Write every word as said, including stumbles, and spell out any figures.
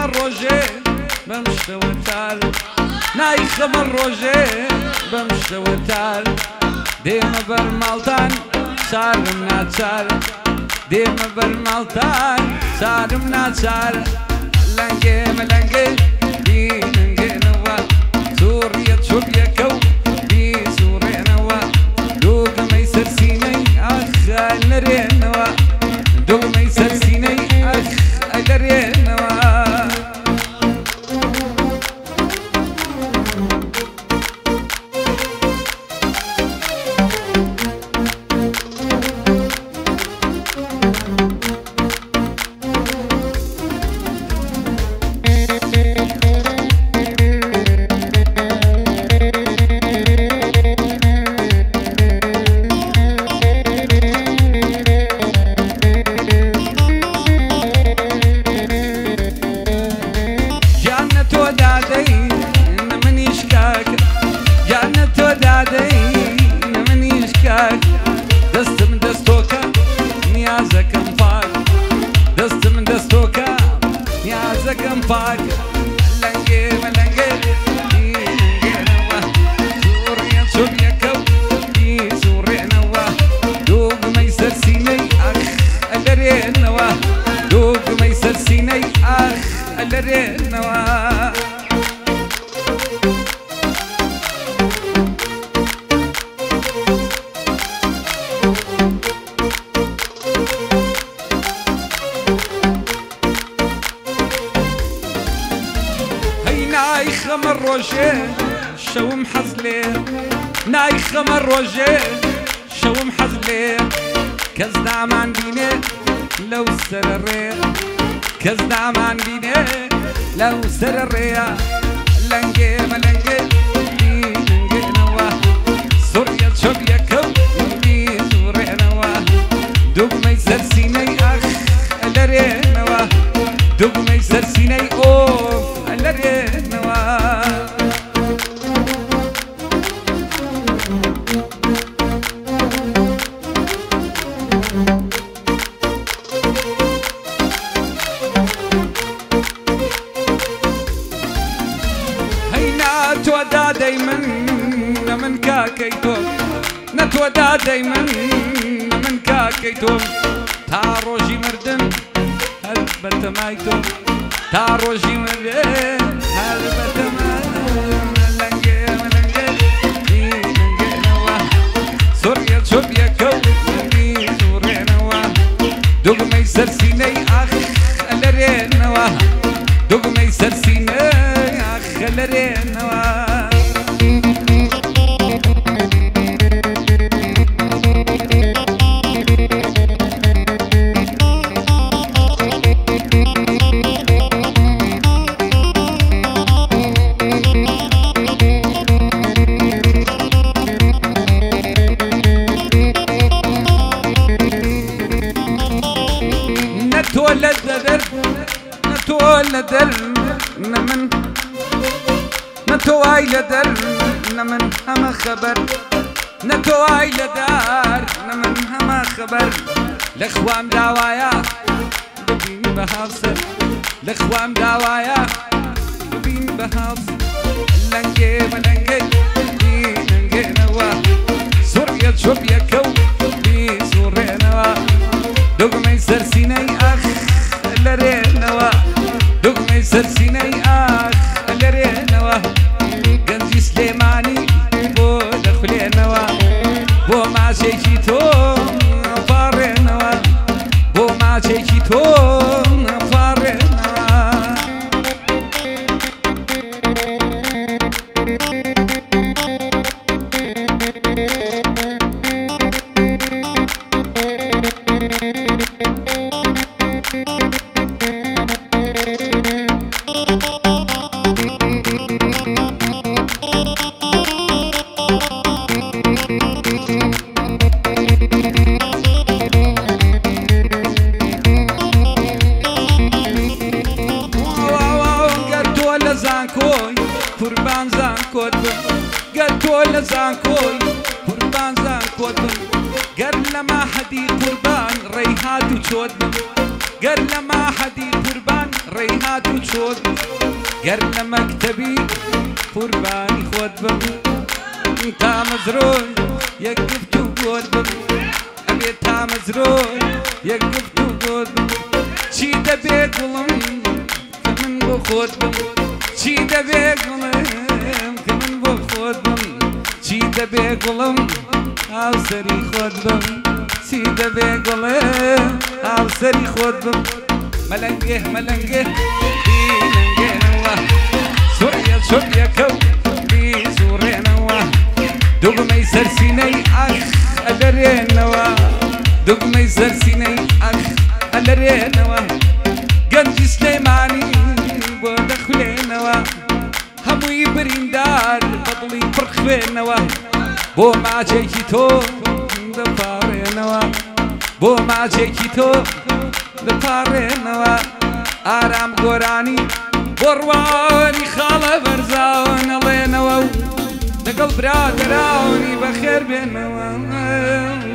روجي بمشي وتال ناي خمر روجي بمشي وتال ديما بالمالتان صارمنا تسال ديما بالمالتان صارمنا تسال لنجي ملنجي دينجي نوا سوريا تشوبيا كو دي سوريا نوا دوق ما يسرسيني اخ الرين نوا دوق ما يسرسيني اخ الرين نوا دست من دستوكا نيازك مفاك دست من دستوكا نيازك مفاك لنجي ملنجي لنجي نوا سوريا سوريا كو دي سوريا نوا دوق ما يسرسيني اخ الرين نوا دوق ما يسرسيني اخ الرين نوا ناي خمر روجي شو محزلي ناي خمر روجي شو محزلي كزدا مان بيني لو سرري كزدا مان بيني لو سرري لنجي ملنجي لنجي نوا سوريا شوبيا كو دي سوريا نوا دوق ما يسرسيني اخ الرين نوا دوق ما يسرسيني اوف الرين نوا هينا تودا دايما من كاكيتوم نتودا دايما من كاكيتوم تاروجي مردن هل بتمايتوم تاروجي مردن هل بتمايتوم لنجي ملنجي لنجي نوا سوريا شوبيا كو دي سوريا نوا دوق ما يسرسيني اخ الرين نوا دوق ما يسرسيني اخ الرين نوا نتولد در نتولد در نمن نتوالد در نمن هم خبر نتوالد در نمن هم خبر لخوام دعوايا ببين بهافسر لخوام دعوايا ببين بهافسر لنجي ملنجي لنجي نوا سوريا شوبيا كو دي سوريا نوا دوق ما يسرسيني اخ الرين نوا دوق ما يسرسيني اخ الرين نوا قنجي سليماني بو دخلي نوا بو ما شيكيتو فاري نوا بو ما شيكيتو فاري نوا قربان زان كوتن قال تولى زان كوي قربان زان كوتن قال لما حدي قربان ريهات وشودن قال لما حدي قربان ڕێهات و چۆت گەر لە مەکتەبی قوربانی خۆت بم تا مەزرۆی یەک گفت و گۆت بم ئەبێت تا مەزرۆی یەک گفت و گۆت بم چی دەبێ گوڵم کە من بۆ خۆت بم چی دەبێ گوڵم کە من بۆ خۆت بم چی دەبێ گوڵم هاوسەری خۆت بم چی دەبێ گوڵم هاوسەری خۆت بم مەلەنگێ مەلەنگێ بیلەنگێنەوە سوڕیە سوڕیەکە و بیزوڕێنەوە دوگمەی سەرسینەی ئەخ ئەدەرێنەوە دوگمەی سەرسینەی ئەخ ئەدەرێنەوە گەنجی سلێمانی بۆ دەخولێنەوە هەمووی بریندار بەدڵی پڕ خوێنەوە بۆ ماچێکی تۆ دەپاڕێنەوە بۆ ماچێکی تۆ دەپاڕێنەوە ئارام گۆرانی بۆ ڕوانی خاڵە بەرزاوە نەڵێنەوە و لەگەڵ برادەراونی بەخێر بێنەوە